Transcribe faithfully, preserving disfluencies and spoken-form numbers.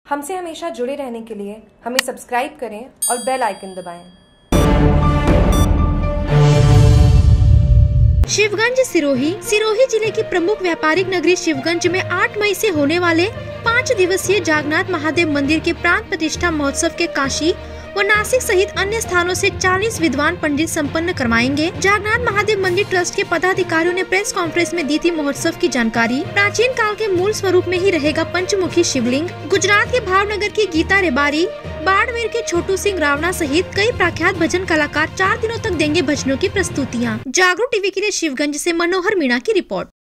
हमसे हमेशा जुड़े रहने के लिए हमें सब्सक्राइब करें और बेल आइकन दबाएं। शिवगंज सिरोही सिरोही जिले की प्रमुख व्यापारिक नगरी शिवगंज में आठ मई से होने वाले पाँच दिवसीय जागनाथ महादेव मंदिर के प्राण प्रतिष्ठा महोत्सव के काशी व नासिक सहित अन्य स्थानों से चालीस विद्वान पंडित संपन्न करवाएंगे। जागनाथ महादेव मंदिर ट्रस्ट के पदाधिकारियों ने प्रेस कॉन्फ्रेंस में दी थी महोत्सव की जानकारी। प्राचीन काल के मूल स्वरूप में ही रहेगा पंचमुखी शिवलिंग। गुजरात के भावनगर की गीता रेबारी, बाड़मेर के छोटू सिंह रावणा सहित कई प्रख्यात भजन कलाकार चार दिनों तक देंगे भजनों की प्रस्तुतियाँ। जागरूक टीवी के लिए शिवगंज से मनोहर मीणा की रिपोर्ट।